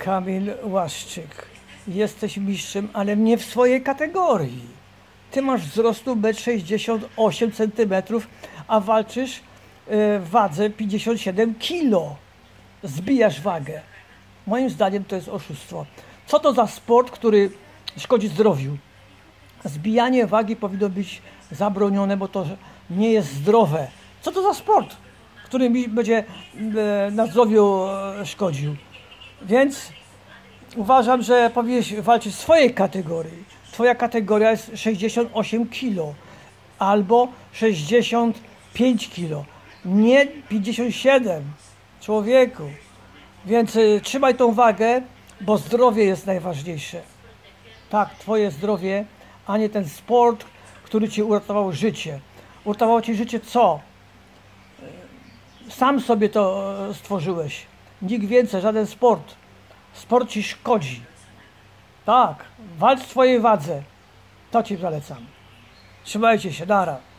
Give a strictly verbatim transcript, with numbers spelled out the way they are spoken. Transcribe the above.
Kamil Łaszczyk, jesteś mistrzem, ale nie w swojej kategorii. Ty masz wzrostu metr sześćdziesiąt osiem centymetrów, a walczysz w wadze pięćdziesiąt siedem kilo. Zbijasz wagę. Moim zdaniem to jest oszustwo. Co to za sport, który szkodzi zdrowiu? Zbijanie wagi powinno być zabronione, bo to nie jest zdrowe. Co to za sport, który mi będzie na zdrowiu szkodził? Więc uważam, że powinieneś walczyć w swojej kategorii. Twoja kategoria jest sześćdziesiąt osiem kilo albo sześćdziesiąt pięć kilo, nie pięćdziesiąt siedem, człowieku. Więc y, trzymaj tą wagę, bo zdrowie jest najważniejsze. Tak, twoje zdrowie, a nie ten sport, który ci uratował życie. Uratowało ci życie co? Sam sobie to stworzyłeś. Nikt więcej, żaden sport. Sport ci szkodzi. Tak, walcz w swojej wadze. To ci zalecam. Trzymajcie się, nara.